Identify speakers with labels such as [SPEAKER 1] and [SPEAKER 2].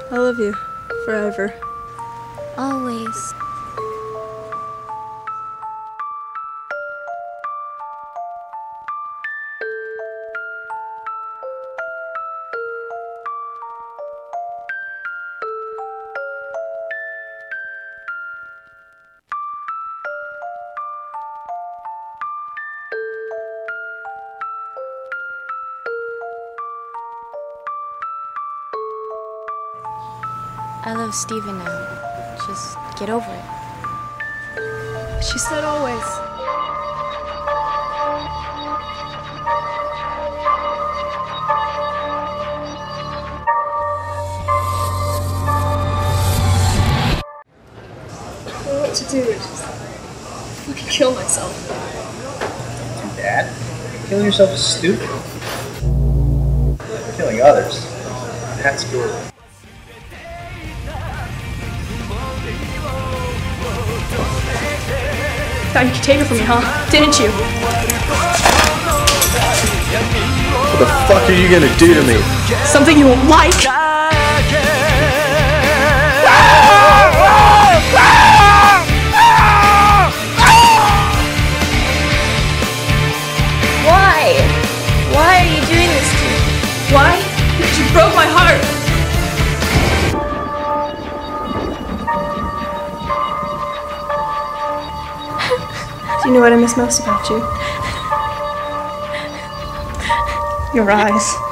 [SPEAKER 1] I love you. Forever.
[SPEAKER 2] Always. I love Steven now. Just get over it.
[SPEAKER 1] She said always. I don't know what to do. Just fucking kill myself.
[SPEAKER 3] Too bad. Killing yourself is stupid. Killing others, that's cool.
[SPEAKER 1] Thought you could take her from me, huh? Didn't you?
[SPEAKER 4] What the fuck are you gonna do to me?
[SPEAKER 1] Something you won't like!
[SPEAKER 2] Why? Why are you doing this to me?
[SPEAKER 1] Why? Because you broke my heart! Do you know what I miss most about you? Your eyes.